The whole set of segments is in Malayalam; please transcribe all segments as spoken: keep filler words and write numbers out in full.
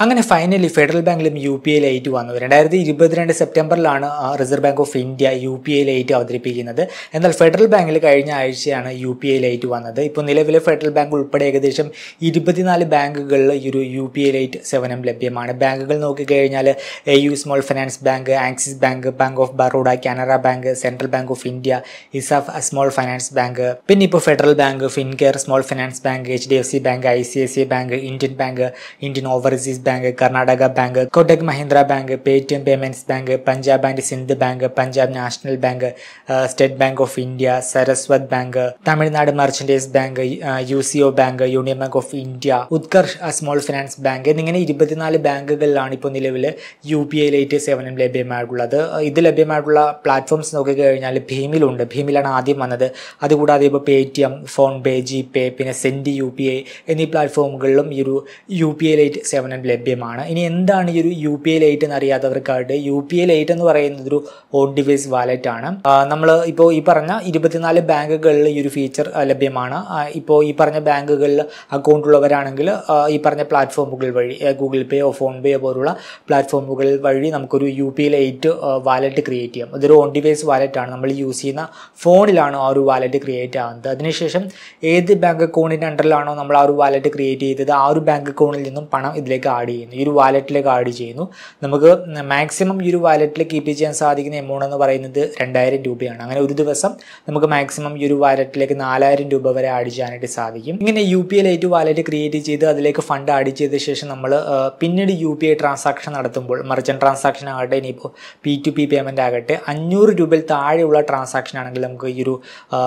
അങ്ങനെ ഫൈനലി ഫെഡറൽ ബാങ്കിലും യു പി ഐ ലൈറ്റ് വന്നു. രണ്ടായിരത്തി ഇരുപത്തിരണ്ട് സെപ്റ്റംബറിലാണ് reserve bank of India U P I lite അവതരിപ്പിക്കുന്നത്. എന്നാൽ ഫെഡറൽ ബാങ്കിൽ കഴിഞ്ഞ ആഴ്ചയാണ് യു പി ഐ ലൈറ്റ് വന്നത്. ഇപ്പോൾ നിലവിലെ ഫെഡറൽ ബാങ്ക് ഉൾപ്പെടെ ഏകദേശം ഇരുപത്തിനാല് ബാങ്കുകളിൽ ഒരു യു പി ഐ ലൈറ്റ് സേവനം ലഭ്യമാണ്. ബാങ്കുകൾ നോക്കിക്കഴിഞ്ഞാൽ A U small finance bank, Axis bank, bank of Baroda, Canara bank, central bank of India, ESAF small finance bank, പിന്നെ ഇപ്പോൾ federal bank, Fincare small finance bank, H D F C bank, I C I C I bank, Indian bank, Indian overseas bank, Karnataka bank, Kotak Mahindra bank, Paytm payments bank, Punjab and Sind bank, Punjab national bank, state bank of India, Saraswat bank, Tamil Nadu മെർച്ചന്റൈസ് bank, U C O bank, union bank of India, Utkarsh small finance bank എന്നിങ്ങനെ ഇരുപത്തിനാല് ബാങ്കുകളിലാണ് ഇപ്പോൾ നിലവിൽ യു പി ഐ ലൈറ്റ് സേവനം ലഭ്യമായിട്ടുള്ളത്. ഇത് ലഭ്യമായിട്ടുള്ള പ്ലാറ്റ്ഫോംസ് നോക്കിക്കഴിഞ്ഞാൽ ഭീമിലുണ്ട്. ഭീമിലാണ് ആദ്യം വന്നത്. അതുകൂടാതെ ഇപ്പോൾ Paytm, PhonePe, G pay, പിന്നെ സെൻഡ് യു പി ഐ എന്നീ പ്ലാറ്റ്ഫോമുകളിലും ഈ ഒരു യു പി ഐ ലൈറ്റ് സേവനം ലഭ്യമാണ്. ഇനി എന്താണ് ഈ ഒരു യു പി ഐ ലൈറ്റ് എന്ന് അറിയാത്തവർക്കായിട്ട്, യു പി ഐ ലൈറ്റ് എന്ന് പറയുന്നത് ഒരു ഓൺ ഡിവൈസ് വാലറ്റ് ആണ്. നമ്മൾ ഇപ്പോൾ ഈ പറഞ്ഞ ഇരുപത്തിനാല് ബാങ്കുകളിൽ ഈ ഒരു ഫീച്ചർ ലഭ്യമാണ്. ഇപ്പോൾ ഈ പറഞ്ഞ ബാങ്കുകളിൽ അക്കൗണ്ട് ഉള്ളവരാണെങ്കിൽ ഈ പറഞ്ഞ പ്ലാറ്റ്ഫോമുകൾ വഴി ഗൂഗിൾ പേയോ ഫോൺ പേയോ പോലുള്ള പ്ലാറ്റ്ഫോമുകൾ വഴി നമുക്കൊരു U P I lite wallet create ചെയ്യാം. ഇതൊരു ഓൺ ഡിവൈസ് വാലറ്റ് ആണ്. നമ്മൾ യൂസ് ചെയ്യുന്ന ഫോണിലാണ് ആ ഒരു വാലറ്റ് ക്രിയേറ്റ് ആകുന്നത്. അതിനുശേഷം ഏത് ബാങ്ക് അക്കൗണ്ടിൻ്റെ അണ്ടറിലാണോ നമ്മൾ ആ ഒരു വാലറ്റ് ക്രിയേറ്റ് ചെയ്തത്, ആ ഒരു ബാങ്ക് അക്കൗണ്ടിൽ നിന്നും പണം ഇതിലേക്ക് ആഡ് ചെയ്യുന്നു, ഈ ഒരു വാലറ്റിലേക്ക് ആഡ് ചെയ്യുന്നു. നമുക്ക് മാക്സിമം ഈ ഒരു വാലറ്റിൽ കീപ്പ് ചെയ്യാൻ സാധിക്കുന്ന എമൗണ്ട് എന്ന് പറയുന്നത് രണ്ടായിരം രൂപയാണ്. അങ്ങനെ ഒരു ദിവസം നമുക്ക് മാക്സിമം ഈ ഒരു വാലറ്റിലേക്ക് നാലായിരം രൂപ വരെ ആഡ് ചെയ്യാനായിട്ട് സാധിക്കും. ഇങ്ങനെ U P I lite wallet create ചെയ്ത് അതിലേക്ക് ഫണ്ട് ആഡ് ചെയ്ത ശേഷം നമ്മൾ പിന്നീട് യു പി ഐ ട്രാൻസാക്ഷൻ നടത്തുമ്പോൾ, മർച്ചന്റ് ട്രാൻസാക്ഷൻ ആകട്ടെ, ഇനിയിപ്പോൾ പി ടു പി പേയ്മെന്റ് ആകട്ടെ, അഞ്ഞൂറ് രൂപയിൽ താഴെയുള്ള ട്രാൻസാക്ഷൻ ആണെങ്കിൽ നമുക്ക് ഈ ഒരു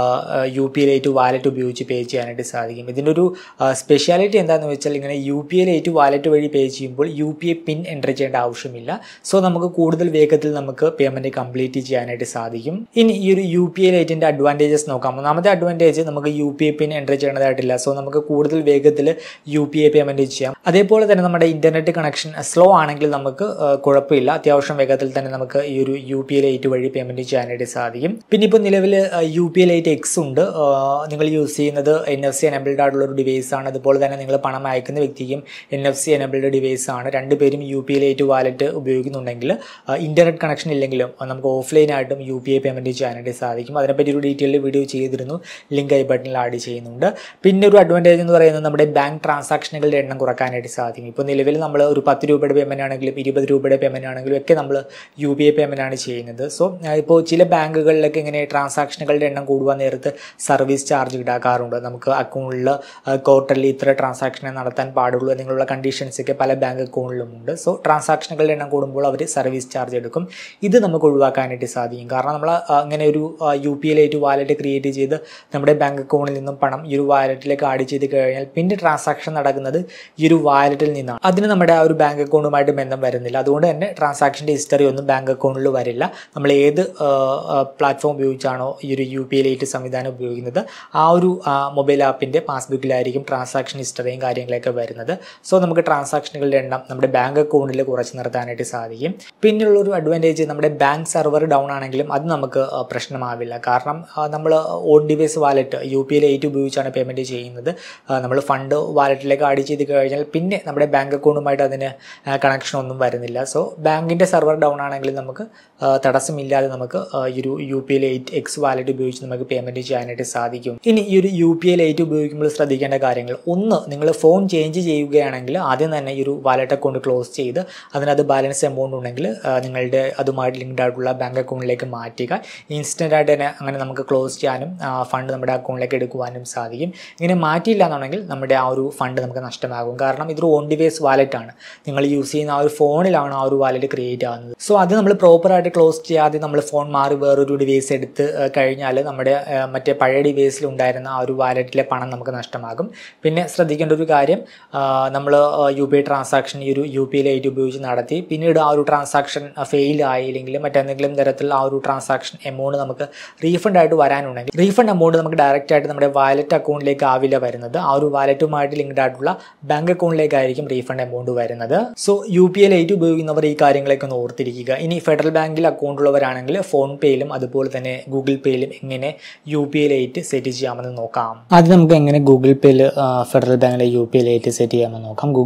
U P I lite wallet ഉപയോഗിച്ച് പേ ചെയ്യാനായിട്ട് സാധിക്കും. ഇതിൻ്റെ ഒരു സ്പെഷ്യാലിറ്റി എന്താണെന്ന് വെച്ചാൽ, ഇങ്ങനെ U P I lite wallet വഴി പേ ചെയ്യുമ്പോൾ U P I pin enter ചെയ്യേണ്ട ആവശ്യമില്ല. സോ നമുക്ക് കൂടുതൽ വേഗത്തിൽ നമുക്ക് പേയ്മെൻറ്റ് കംപ്ലീറ്റ് ചെയ്യാനായിട്ട് സാധിക്കും. ഇനി ഈ ഒരു യു പി ഐ ലൈറ്റിൻ്റെ അഡ്വാൻറ്റേജസ് നോക്കാം. ഒന്നാമത്തെ അഡ്വാൻറ്റേജ്, നമുക്ക് U P I pin enter ചെയ്യേണ്ടതായിട്ടില്ല. സോ നമുക്ക് കൂടുതൽ വേഗത്തിൽ യു പി ഐ പേയ്മെൻറ്റ് ചെയ്യാം. അതേപോലെ തന്നെ നമ്മുടെ ഇൻ്റർനെറ്റ് കണക്ഷൻ സ്ലോ ആണെങ്കിൽ നമുക്ക് കുഴപ്പമില്ല, അത്യാവശ്യം വേഗത്തിൽ തന്നെ നമുക്ക് ഈ ഒരു യു പി ഐ ലൈറ്റ് വഴി പേയ്മെൻറ്റ് ചെയ്യാനായിട്ട് സാധിക്കും. പിന്നെ ഇപ്പോൾ നിലവിൽ U P I lite X ഉണ്ട്. നിങ്ങൾ യൂസ് ചെയ്യുന്നത് എൻ എഫ് സി എനബിൾഡ് ആയിട്ടുള്ള ഒരു ഡിവൈസ് ആണ്. അതുപോലെ തന്നെ നിങ്ങൾ പണം അയക്കുന്ന വ്യക്തിക്കും N F C enabled device ആണ്. രണ്ടുപേരും U P I lite wallet ഉപയോഗിക്കുന്നുണ്ടെങ്കിൽ ഇൻ്റർനെറ്റ് കണക്ഷൻ ഇല്ലെങ്കിലും നമുക്ക് ഓഫ്ലൈനായിട്ടും യു പി ഐ പേയ്മെൻറ്റ് ചെയ്യാനായിട്ട് സാധിക്കും. അതിനെപ്പറ്റി ഒരു ഡീറ്റെയിൽ വീഡിയോ ചെയ്തിരുന്നു, ലിങ്ക് ഐ ബട്ടണിൽ ആഡ് ചെയ്യുന്നുണ്ട്. പിന്നെ ഒരു അഡ്വാൻറ്റേജ് എന്ന് പറയുന്നത് നമ്മുടെ ബാങ്ക് ട്രാൻസാക്ഷനുകളുടെ എണ്ണം കുറക്കാനായിട്ട് സാധിക്കും. ഇപ്പോൾ നിലവിൽ നമ്മൾ ഒരു പത്ത് രൂപയുടെ പേയ്മെൻറ്റ് ആണെങ്കിലും ഇരുപത് രൂപയുടെ പേയ്മെൻറ്റ് ആണെങ്കിലും ഒക്കെ നമ്മൾ യു പി ഐ പേയ്മെൻറ്റ് ആണ് ചെയ്യുന്നത്. സോ ഇപ്പോൾ ചില ബാങ്കുകളിലൊക്കെ ഇങ്ങനെ ട്രാൻസാക്ഷനുകളുടെ എണ്ണം കൂടുവാൻ നേരത്ത് സർവീസ് ചാർജ് ഈടാക്കാറുണ്ട്. നമുക്ക് അക്കൗണ്ടിൽ ക്വാർട്ടർലി ഇത്ര ട്രാൻസാക്ഷനെ നടത്താൻ പാടുള്ളൂ എന്നുള്ള കണ്ടീഷൻസ് ഒക്കെ പല ബാങ്ക് അക്കൗണ്ടിലുമുണ്ട്. സോ ട്രാൻസാക്ഷനുകളുടെ എണ്ണം കൂടുമ്പോൾ അവർ സർവീസ് ചാർജ് എടുക്കും. ഇത് നമുക്ക് ഒഴിവാക്കാനായിട്ട് സാധിക്കും. കാരണം നമ്മൾ അങ്ങനെ ഒരു U P I lite wallet create ചെയ്ത് നമ്മുടെ ബാങ്ക് അക്കൗണ്ടിൽ നിന്നും പണം ഈ ഒരു വാലറ്റിലേക്ക് ആഡ് ചെയ്ത് കഴിഞ്ഞാൽ പിന്നെ ട്രാൻസാക്ഷൻ നടക്കുന്നത് ഈ ഒരു വാലറ്റിൽ നിന്നാണ്. അതിന് നമ്മുടെ ആ ഒരു ബാങ്ക് അക്കൗണ്ടുമായിട്ട് ബന്ധം വരുന്നില്ല. അതുകൊണ്ട് തന്നെ ട്രാൻസാക്ഷൻ്റെ ഹിസ്റ്ററി ഒന്നും ബാങ്ക് അക്കൗണ്ടിൽ വരില്ല. നമ്മൾ ഏത് പ്ലാറ്റ്ഫോം ഉപയോഗിച്ചാണോ ഈ ഒരു യു പി ഐ ലൈറ്റ് സംവിധാനം ഉപയോഗിക്കുന്നത്, ആ ഒരു മൊബൈൽ ആപ്പിൻ്റെ പാസ്ബുക്കിലായിരിക്കും ട്രാൻസാക്ഷൻ ഹിസ്റ്ററിയും കാര്യങ്ങളൊക്കെ വരുന്നത്. സോ നമുക്ക് ട്രാൻസാക്ഷനുകളുടെ എണ്ണം നമ്മുടെ ബാങ്ക് അക്കൗണ്ടിൽ കുറച്ച് നിർത്താനായിട്ട് സാധിക്കും. പിന്നെയുള്ളൊരു അഡ്വാൻറ്റേജ്, നമ്മുടെ ബാങ്ക് സെർവർ ഡൗൺ ആണെങ്കിലും അത് നമുക്ക് പ്രശ്നമാവില്ല. കാരണം നമ്മൾ on device wallet U P I lite ഉപയോഗിച്ചാണ് പേയ്മെൻറ്റ് ചെയ്യുന്നത്. നമ്മൾ ഫണ്ട് വാലറ്റിലേക്ക് ആഡ് ചെയ്ത് കഴിഞ്ഞാൽ പിന്നെ നമ്മുടെ ബാങ്ക് അക്കൗണ്ടുമായിട്ട് അതിന് കണക്ഷൻ ഒന്നും വരുന്നില്ല. സോ ബാങ്കിൻ്റെ സെർവർ ഡൗൺ ആണെങ്കിൽ നമുക്ക് തടസ്സമില്ലാതെ നമുക്ക് ഈ ഒരു U P I lite X wallet ഉപയോഗിച്ച് നമുക്ക് പേയ്മെൻറ്റ് ചെയ്യാനായിട്ട് സാധിക്കും. ഇനി ഈ ഒരു യു പി ഐ ലൈറ്റ് ഉപയോഗിക്കുമ്പോൾ ശ്രദ്ധിക്കേണ്ട കാര്യങ്ങൾ, ഒന്ന്, നിങ്ങൾ ഫോൺ ചേഞ്ച് ചെയ്യുകയാണെങ്കിൽ ആദ്യം തന്നെ ഈ ഒരു വാലറ്റ് അക്കൗണ്ട് ക്ലോസ് ചെയ്ത് അതിനകത്ത് ബാലൻസ് എമൗണ്ട് ഉണ്ടെങ്കിൽ നിങ്ങളുടെ അതുമായിട്ട് ലിങ്ക്ഡ് ആയിട്ടുള്ള ബാങ്ക് അക്കൗണ്ടിലേക്ക് മാറ്റുക. ഇൻസ്റ്റൻ്റ് ആയിട്ട് തന്നെ അങ്ങനെ നമുക്ക് ക്ലോസ് ചെയ്യാനും ഫണ്ട് നമ്മുടെ അക്കൗണ്ടിലേക്ക് എടുക്കുവാനും സാധിക്കും. ഇങ്ങനെ മാറ്റിയില്ല എന്നുണ്ടെങ്കിൽ നമ്മുടെ ആ ഒരു ഫണ്ട് നമുക്ക് നഷ്ടമാകും. കാരണം ഇതൊരു ഓൺ ഡിവൈസ് വാലറ്റ് ആണ്. നിങ്ങൾ യൂസ് ചെയ്യുന്ന ആ ഒരു ഫോണിലാണ് ആ ഒരു വാലറ്റ് ക്രിയേറ്റ് ആകുന്നത്. സോ അത് നമ്മൾ പ്രോപ്പറായിട്ട് ക്ലോസ് ചെയ്യാതെ നമ്മൾ ഫോൺ മാറി വേറൊരു ഡിവൈസ് എടുത്ത് കഴിഞ്ഞാൽ നമ്മുടെ മറ്റേ പഴയ ഡിവൈസിൽ ഉണ്ടായിരുന്ന ആ ഒരു വാലറ്റിലെ പണം നമുക്ക് നഷ്ടമാകും. പിന്നെ ശ്രദ്ധിക്കേണ്ട ഒരു കാര്യം, നമ്മൾ യു പി ഐ ട്രാൻസാക്ഷൻ ഈ ഒരു യു പി ഐ ലൈറ്റ് ഉപയോഗിച്ച് നടത്തി പിന്നീട് ആ ഒരു ട്രാൻസാക്ഷൻ ഫെയിൽ ആയില്ലെങ്കിൽ മറ്റെന്തെങ്കിലും തരത്തിൽ ആ ഒരു ട്രാൻസാക്ഷൻ എമൗണ്ട് നമുക്ക് റീഫണ്ട് ആയിട്ട് വരാനുണ്ടെങ്കിൽ റീഫണ്ട് എമൗണ്ട് നമുക്ക് ഡയറക്റ്റ് ആയിട്ട് നമ്മുടെ വാലറ്റ് അക്കൗണ്ടിലേക്ക് ആവില്ല വരുന്നത്. ആ ഒരു വാലറ്റുമായിട്ട് ലിങ്ക്ഡ് ആയിട്ടുള്ള ബാങ്ക് അക്കൗണ്ടിലേക്കായിരിക്കും റീഫണ്ട് എമൗണ്ട് വരുന്നത്. So U P I lite ഉപയോഗിക്കുന്നവർ ഈ കാര്യങ്ങളൊക്കെ ഒന്ന് ഓർത്തിരിക്കുക. ഇനി ഫെഡറൽ ബാങ്കിൽ അക്കൗണ്ട് ഉള്ളവരാണെങ്കിൽ ഫോൺ പേയിലും അതുപോലെ തന്നെ ഗൂഗിൾ പേയിലും എങ്ങനെ U P I lite set ചെയ്യാമെന്ന് നോക്കാം. ആദ്യം നമുക്ക് എങ്ങനെ ഗൂഗിൾ പേയിൽ ഫെഡറൽ ബാങ്കിലെ U P I lite set ചെയ്യാമെന്ന് നോക്കാം. ഗൂഗിൾ പേ ആപ്പ്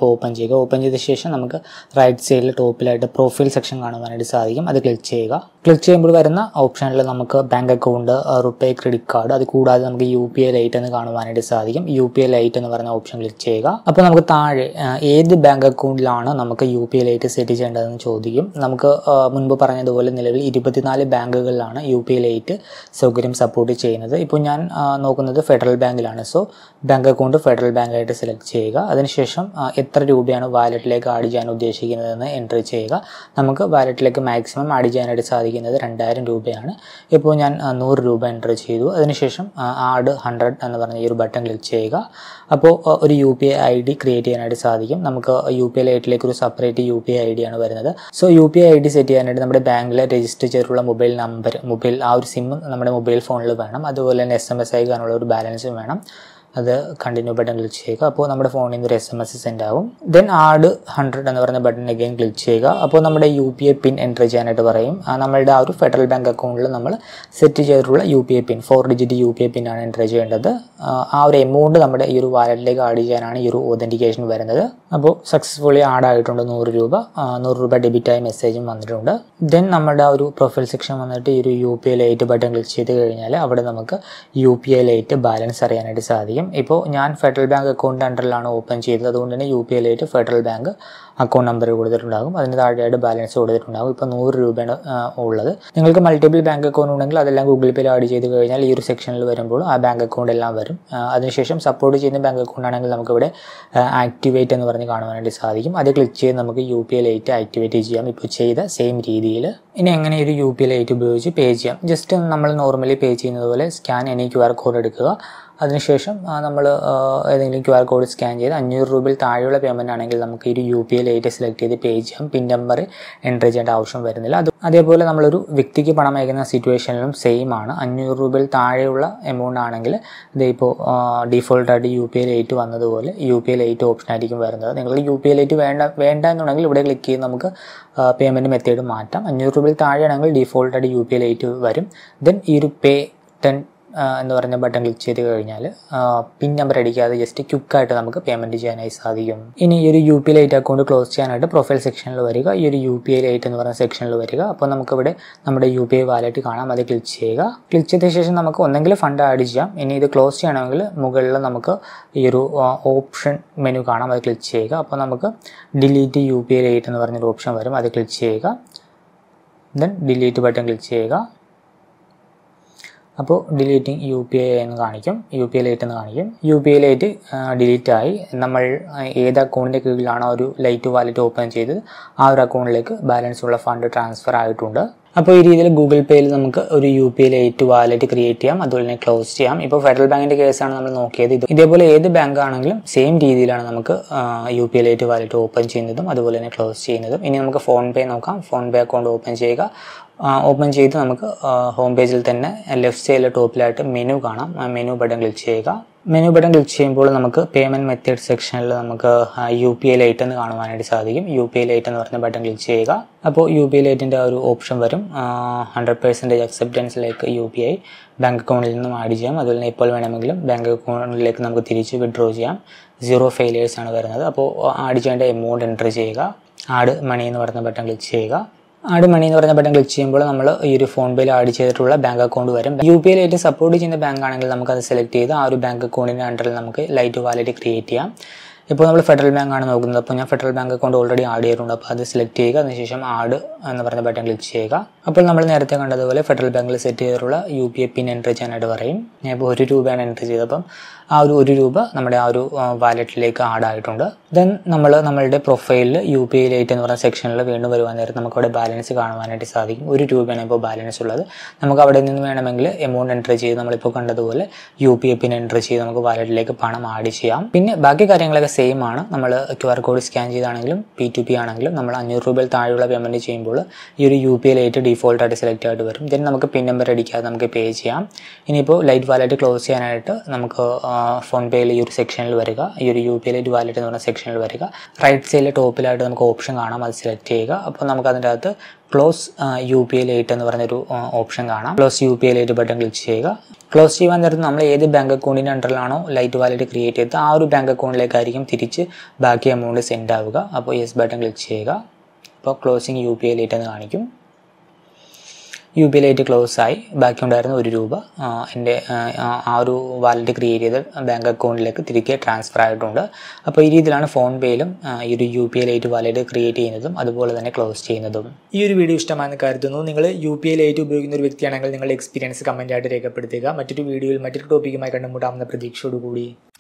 ഇപ്പോൾ ഓപ്പൺ ചെയ്യുക. ഓപ്പൺ ചെയ്ത ശേഷം നമുക്ക് റൈറ്റ് സൈഡിൽ ടോപ്പിലായിട്ട് പ്രൊഫൈൽ സെക്ഷൻ കാണുവാനായിട്ട് സാധിക്കും. അത് ക്ലിക്ക് ചെയ്യുക. ക്ലിക്ക് ചെയ്യുമ്പോൾ വരുന്ന ഓപ്ഷനിൽ നമുക്ക് bank account, RuPay, credit card, അത് കൂടാതെ നമുക്ക് യു പി ഐ ലൈറ്റ് എന്ന് കാണുവാനായിട്ട് സാധിക്കും. യു പി ഐ ലൈറ്റ് എന്ന് പറയുന്ന ഓപ്ഷൻ ക്ലിക്ക് ചെയ്യുക. അപ്പോൾ നമുക്ക് താഴെ ഏത് ബാങ്ക് അക്കൗണ്ടിലാണ് നമുക്ക് U P I lite set ചെയ്യേണ്ടതെന്ന് ചോദിക്കും. നമുക്ക് മുൻപ് പറഞ്ഞതുപോലെ നിലവിൽ ഇരുപത്തിനാല് ബാങ്കുകളിലാണ് യു പി ഐ ലൈറ്റ് സൗകര്യം സപ്പോർട്ട് ചെയ്യുന്നത്. ഇപ്പോൾ ഞാൻ നോക്കുന്നത് ഫെഡറൽ ബാങ്കിലാണ്. സോ ബാങ്ക് അക്കൗണ്ട് ഫെഡറൽ ബാങ്കായിട്ട് സെലക്ട് ചെയ്യുക. അതിനുശേഷം എത്ര രൂപയാണ് വാലറ്റിലേക്ക് ആഡ് ചെയ്യാൻ ഉദ്ദേശിക്കുന്നതെന്ന് എൻ്റർ ചെയ്യുക. നമുക്ക് വാലറ്റിലേക്ക് മാക്സിമം ആഡ് ചെയ്യാനായിട്ട് സാധിക്കുന്നത് രണ്ടായിരം രൂപയാണ്. ഇപ്പോൾ ഞാൻ നൂറ് രൂപ എൻ്റർ ചെയ്തു. അതിനുശേഷം ആഡ് ഹൺഡ്രഡ് എന്ന് പറഞ്ഞ ഈ ഒരു ബട്ടൺ ക്ലിക്ക് ചെയ്യുക. അപ്പോൾ ഒരു U P I I D create ചെയ്യാനായിട്ട് സാധിക്കും. നമുക്ക് യു പി ഐ ലൈറ്റിലേക്ക് ഒരു separate U P I I ഡിയാണ് വരുന്നത്. So U P I I D set ചെയ്യാനായിട്ട് നമ്മുടെ ബാങ്കിലെ രജിസ്റ്റർ ചെയ്തിട്ടുള്ള മൊബൈൽ നമ്പർ, മൊബൈൽ ആ ഒരു സിം നമ്മുടെ മൊബൈൽ ഫോണിൽ വേണം. അതുപോലെ തന്നെ എസ് എം എസ് അയക്കാനുള്ള ഒരു ബാലൻസും വേണം. അത് കണ്ടിന്യൂ ബട്ടൺ ക്ലിക്ക് ചെയ്യുക. അപ്പോൾ നമ്മുടെ ഫോണിൽ നിന്ന് ഒരു എസ് എം എസ് സെൻഡ് ആവും. ദെൻ ആഡ് ഹൺഡ്രഡ് എന്ന് പറഞ്ഞ ബട്ടൺ അഗൈൻ ക്ലിക്ക് ചെയ്യുക. അപ്പോൾ നമ്മുടെ U P I pin enter ചെയ്യാനായിട്ട് പറയും. നമ്മളുടെ ആ ഒരു ഫെഡറൽ ബാങ്ക് അക്കൗണ്ടിൽ നമ്മൾ സെറ്റ് ചെയ്തിട്ടുള്ള U P I pin, four digit U P I pin ആണ് എൻ്റർ ചെയ്യേണ്ടത്. ആ ഒരു എമൗണ്ട് നമ്മുടെ ഈ ഒരു വാലറ്റിലേക്ക് ആഡ് ചെയ്യാനാണ് ഈ ഒരു ഓതൻറ്റിക്കേഷൻ വരുന്നത്. അപ്പോൾ സക്സസ്ഫുള്ളി ആഡ് ആയിട്ടുണ്ട് നൂറ് രൂപ. നൂറ് രൂപ ഡെബിറ്റായി മെസ്സേജും വന്നിട്ടുണ്ട്. ദെൻ നമ്മുടെ ആ ഒരു പ്രൊഫൈൽ സെക്ഷൻ വന്നിട്ട് ഈ ഒരു U P I lite button click ചെയ്ത് കഴിഞ്ഞാൽ അവിടെ നമുക്ക് U P I lite balance അറിയാനായിട്ട് സാധിക്കും. ഇപ്പോൾ ഞാൻ ഫെഡറൽ ബാങ്ക് അക്കൗണ്ട് അണ്ടറിലാണ് ഓപ്പൺ ചെയ്തത്. അതുകൊണ്ട് തന്നെ U P I lite federal bank account number കൊടുത്തിട്ടുണ്ടാകും. അതിന് താഴെയായിട്ട് ബാലൻസ് കൊടുത്തിട്ടുണ്ടാകും. ഇപ്പോൾ നൂറ് രൂപയാണ് ഉള്ളത്. നിങ്ങൾക്ക് മൾട്ടിപ്പിൾ ബാങ്ക് അക്കൗണ്ട് ഉണ്ടെങ്കിൽ അതെല്ലാം ഗൂഗിൾ പേയിൽ ആഡ് ചെയ്ത് കഴിഞ്ഞാൽ ഈ ഒരു സെക്ഷനിൽ വരുമ്പോൾ ആ ബാങ്ക് അക്കൗണ്ട് എല്ലാം വരും. അതിനുശേഷം സപ്പോർട്ട് ചെയ്യുന്ന ബാങ്ക് അക്കൗണ്ട് ആണെങ്കിൽ നമുക്കിവിടെ ആക്ടിവേറ്റ് എന്ന് പറഞ്ഞ് കാണുവാനായിട്ട് സാധിക്കും. അത് ക്ലിക്ക് ചെയ്ത് നമുക്ക് U P I lite activate ചെയ്യാം. ഇപ്പോൾ ചെയ്ത സെയിം രീതിയിൽ. ഇനി എങ്ങനെ ഒരു യു പി ഐ ലൈറ്റ് ഉപയോഗിച്ച് പേ ചെയ്യാം? ജസ്റ്റ് നമ്മൾ നോർമലി പേ ചെയ്യുന്നത് പോലെ scan any Q R code എടുക്കുക. അതിനുശേഷം നമ്മൾ ഏതെങ്കിലും ക്യു ആർ കോഡ് സ്കാൻ ചെയ്ത് അഞ്ഞൂറ് രൂപയിൽ താഴെയുള്ള പേയ്മെൻറ്റ് ആണെങ്കിൽ നമുക്ക് ഈ ഒരു U P I lite select ചെയ്ത് പേ ചെയ്യാം. പിൻ നമ്പർ എൻ്റർ ചെയ്യേണ്ട ആവശ്യം വരുന്നില്ല. അത് അതേപോലെ നമ്മളൊരു വ്യക്തിക്ക് പണം അയക്കുന്ന സിറ്റുവേഷനിലും സെയിം ആണ്. അഞ്ഞൂറ് രൂപയിൽ താഴെയുള്ള എമൗണ്ട് ആണെങ്കിൽ ഇതിപ്പോൾ ഡിഫോൾട്ടായിട്ട് യു പി ഐ ലൈറ്റ് വന്നതുപോലെ U P I lite option ആയിരിക്കും വരുന്നത്. നിങ്ങൾക്ക് യു പി ഐ ലൈറ്റ് വേണ്ട വേണ്ട എന്നുണ്ടെങ്കിൽ ഇവിടെ ക്ലിക്ക് ചെയ്ത് നമുക്ക് പേയ്മെൻറ്റ് മെത്തേഡ് മാറ്റാം. അഞ്ഞൂറ് രൂപയിൽ താഴെയാണെങ്കിൽ ഡിഫോൾട്ടായിട്ട് യു പി ഐ ലൈറ്റ് വരും. ദെൻ ഈ ഒരു പേ ടെൻ എന്ന് പറഞ്ഞ ബട്ടൺ ക്ലിക്ക് ചെയ്ത് കഴിഞ്ഞാൽ പിൻ നമ്പർ അടിക്കാതെ ജസ്റ്റ് ക്വിക്കായിട്ട് നമുക്ക് പേയ്മെൻറ്റ് ചെയ്യാനായി സാധിക്കും. ഇനി ഈ ഒരു U P I lite account close ചെയ്യാനായിട്ട് പ്രൊഫൈൽ സെക്ഷനിൽ വരിക. ഈ ഒരു യു പി ഐ ലൈറ്റ് എന്ന് പറയുന്ന സെക്ഷനിൽ വരിക. അപ്പോൾ നമുക്കിവിടെ നമ്മുടെ യു പി ഐ വാലറ്റ് കാണാം. അത് ക്ലിക്ക് ചെയ്യുക. ക്ലിക്ക് ചെയ്ത ശേഷം നമുക്ക് ഒന്നെങ്കിൽ ഫണ്ട് ആഡ് ചെയ്യാം. ഇനി ഇത് ക്ലോസ് ചെയ്യണമെങ്കിൽ മുകളിൽ നമുക്ക് ഈ ഒരു ഓപ്ഷൻ മെനു കാണാം. അത് ക്ലിക്ക് ചെയ്യുക. അപ്പോൾ നമുക്ക് delete U P I lite എന്ന് പറഞ്ഞൊരു ഓപ്ഷൻ വരും. അത് ക്ലിക്ക് ചെയ്യുക. ദെൻ ഡിലീറ്റ് ബട്ടൺ ക്ലിക്ക് ചെയ്യുക. അപ്പോൾ ഡിലീറ്റിംഗ് യു പി ഐ എന്ന് കാണിക്കും. യു പി ഐ ലൈറ്റ് എന്ന് കാണിക്കും. U P I lite delete ആയി. നമ്മൾ ഏത് അക്കൗണ്ടിൻ്റെ കീഴിലാണോ ഒരു ലൈറ്റ് വാലറ്റ് ഓപ്പൺ ചെയ്തത് ആ ഒരു അക്കൗണ്ടിലേക്ക് ബാലൻസ് ഉള്ള ഫണ്ട് ട്രാൻസ്ഫർ ആയിട്ടുണ്ട്. അപ്പോൾ ഈ രീതിയിൽ ഗൂഗിൾ പേയിൽ നമുക്ക് ഒരു U P I lite wallet create ചെയ്യാം. അതുപോലെ തന്നെ ക്ലോസ് ചെയ്യാം. ഇപ്പോൾ ഫെഡറൽ ബാങ്കിൻ്റെ കേസാണ് നമ്മൾ നോക്കിയത്. ഇത് ഇതേപോലെ ഏത് ബാങ്ക് ആണെങ്കിലും സെയിം രീതിയിലാണ് നമുക്ക് U P I lite wallet open ചെയ്യുന്നതും അതുപോലെ തന്നെ ക്ലോസ് ചെയ്യുന്നതും. ഇനി നമുക്ക് ഫോൺ പേ നോക്കാം. ഫോൺ പേ അക്കൗണ്ട് ഓപ്പൺ ചെയ്യുക. ഓപ്പൺ ചെയ്ത് നമുക്ക് ഹോം പേജിൽ തന്നെ ലെഫ്റ്റ് സൈഡിൽ ടോപ്പിലായിട്ട് മെനു കാണാം. ആ മെനു ബട്ടൺ ക്ലിക്ക് ചെയ്യുക. മെനു ബട്ടൺ ക്ലിക്ക് ചെയ്യുമ്പോൾ നമുക്ക് പേയ്മെൻറ്റ് മെത്തേഡ് സെക്ഷനിൽ നമുക്ക് യു പി ഐ ലൈറ്റ് എന്ന് കാണുവാനായിട്ട് സാധിക്കും. യു പി ഐ ലൈറ്റ് എന്ന് പറഞ്ഞ ബട്ടൺ ക്ലിക്ക് ചെയ്യുക. അപ്പോൾ യു പി ഐ ലൈറ്റിൻ്റെ ഒരു ഓപ്ഷൻ വരും. ഹൺഡ്രഡ് പെർസെൻറ്റേജ് അക്സെപ്റ്റൻസിലേക്ക് യു പി ഐ ബാങ്ക് അക്കൗണ്ടിൽ നിന്നും ആഡ് ചെയ്യാം. അതുപോലെ തന്നെ എപ്പോൾ വേണമെങ്കിലും ബാങ്ക് അക്കൗണ്ടിലേക്ക് നമുക്ക് തിരിച്ച് വിഡ്രോ ചെയ്യാം. സീറോ ഫെയിലിയേഴ്സ് ആണ് വരുന്നത്. അപ്പോൾ ആഡ് ചെയ്യേണ്ട എമൗണ്ട് എൻ്റർ ചെയ്യുക. ആഡ് മണി എന്ന് പറയുന്ന ബട്ടൺ ക്ലിക്ക് ചെയ്യുക. ആഡ് മണി എന്ന് പറയുന്ന ബട്ടൺ ക്ലിക്ക് ചെയ്യുമ്പോൾ നമ്മൾ ഈ ഒരു ഫോൺ പേയിൽ ആഡ് ചെയ്തിട്ടുള്ള ബാങ്ക് അക്കൗണ്ട് വരും. U P I lite support ചെയ്യുന്ന ബാങ്ക് ആണെങ്കിൽ നമുക്കത് സെലക്ട് ചെയ്ത് ആ ഒരു ബാങ്ക് അക്കൗണ്ടിൻ്റെ അണ്ടറിൽ നമുക്ക് ലൈറ്റ് വാലറ്റ് ക്രിയേറ്റ് ചെയ്യാം. ഇപ്പോൾ നമ്മൾ ഫെഡറൽ ബാങ്ക് ആണ് നോക്കുന്നത്. അപ്പോൾ ഞാൻ federal bank account already add ചെയ്തിട്ടുണ്ട്. അപ്പോൾ അത് സെലക്ട് ചെയ്യുക. അതിനുശേഷം ആഡ് എന്ന് പറയുന്ന ബട്ടൺ ക്ലിക്ക് ചെയ്യുക. അപ്പോൾ നമ്മൾ നേരത്തെ കണ്ടതുപോലെ ഫെഡറൽ ബാങ്കിൽ സെറ്റ് ചെയ്തിട്ടുള്ള U P I pin enter ചെയ്യാനായിട്ട് പറയും. ഞാൻ ഇപ്പോൾ ഒരു രൂപയാണ് എൻ്റർ ചെയ്തപ്പം ആ ഒരു ഒരു രൂപ നമ്മുടെ ആ ഒരു വാലറ്റിലേക്ക് ആഡ് ആയിട്ടുണ്ട്. ദെൻ നമ്മൾ നമ്മളുടെ പ്രൊഫൈലിൽ യു പി ഐ ലൈറ്റ് എന്ന് പറയുന്ന സെക്ഷനിൽ വീണ്ടും വരുവാൻ നേരത്ത് നമുക്കവിടെ ബാലൻസ് കാണുവാനായിട്ട് സാധിക്കും. ഒരു രൂപയാണ് ഇപ്പോൾ ബാലൻസ് ഉള്ളത്. നമുക്ക് അവിടെ നിന്ന് വേണമെങ്കിൽ എമൗണ്ട് എൻ്റർ ചെയ്ത് നമ്മളിപ്പോൾ കണ്ടതുപോലെ U P I pin enter ചെയ്ത് നമുക്ക് വാലറ്റിലേക്ക് പണം ആഡ് ചെയ്യാം. പിന്നെ ബാക്കി കാര്യങ്ങളൊക്കെ സെയിം ആണ്. നമ്മൾ ക്യു ആർ കോഡ് സ്കാൻ ചെയ്താണെങ്കിലും പി ടു പി ആണെങ്കിലും നമ്മൾ അഞ്ഞൂറ് രൂപയിൽ താഴെയുള്ള പേയ്മെൻറ്റ് ചെയ്യുമ്പോൾ ഈ ഒരു യു പി ഐ ലൈറ്റ് ഡീഫോൾട്ടായിട്ട് സെലക്ട് ആയിട്ട് വരും. ദെൻ നമുക്ക് പിൻ നമ്പർ അടിക്കാതെ നമുക്ക് പേ ചെയ്യാം. ഇനിയിപ്പോൾ ലൈറ്റ് വാലറ്റ് ക്ലോസ് ചെയ്യാനായിട്ട് നമുക്ക് ഫോൺ പേയിൽ ഈ ഒരു സെക്ഷനിൽ വരിക. ഈ ഒരു U P I lite wallet എന്ന് പറഞ്ഞ സെക്ഷനിൽ വരിക. റൈറ്റ് സൈഡിലെ ടോപ്പിലായിട്ട് നമുക്ക് ഓപ്ഷൻ കാണാം. അത് സെലക്ട് ചെയ്യുക. അപ്പോൾ നമുക്ക് അതിൻ്റെ അകത്ത് close U P I lite എന്ന് പറഞ്ഞൊരു ഓപ്ഷൻ കാണാം. Close U P I lite button click ചെയ്യുക. ക്ലോസ് ചെയ്യാൻ നേരത്ത് നമ്മൾ ഏത് ബാങ്ക് അക്കൗണ്ടിൻ്റെ അണ്ടറിലാണോ ലൈറ്റ് വാലറ്റ് ക്രിയേറ്റ് ചെയ്തത് ആ ഒരു ബാങ്ക് അക്കൗണ്ടിലേക്കായിരിക്കും തിരിച്ച് ബാക്കി എമൗണ്ട് സെൻഡ് ആവുക. അപ്പോൾ യെസ് ബട്ടൺ ക്ലിക്ക് ചെയ്യുക. അപ്പോൾ closing U P I lite എന്ന് കാണിക്കും. U P I lite close ആയി. ബാക്കി ഉണ്ടായിരുന്ന ഒരു രൂപ എൻ്റെ ആ ഒരു വാലറ്റ് ക്രിയേറ്റ് ചെയ്ത ബാങ്ക് അക്കൗണ്ടിലേക്ക് തിരികെ ട്രാൻസ്ഫർ ആയിട്ടുണ്ട്. അപ്പോൾ ഈ രീതിയിലാണ് ഫോൺ പേയിലും ഈ ഒരു U P I lite wallet create ചെയ്യുന്നതും അതുപോലെ തന്നെ ക്ലോസ് ചെയ്യുന്നതും. ഈ ഒരു വീഡിയോ ഇഷ്ടമാണെന്ന് കരുതുന്നു. നിങ്ങൾ യു പി ഐ ലൈറ്റ് ഉപയോഗിക്കുന്ന ഒരു വ്യക്തിയാണെങ്കിൽ നിങ്ങളുടെ എക്സ്പീരിയൻസ് കമൻറ്റായിട്ട് രേഖപ്പെടുത്തുക. മറ്റൊരു വീഡിയോയിൽ മറ്റൊരു ടോപ്പിക്കുമായി കണ്ടുമുട്ടാമെന്ന പ്രതീക്ഷയോടുകൂടി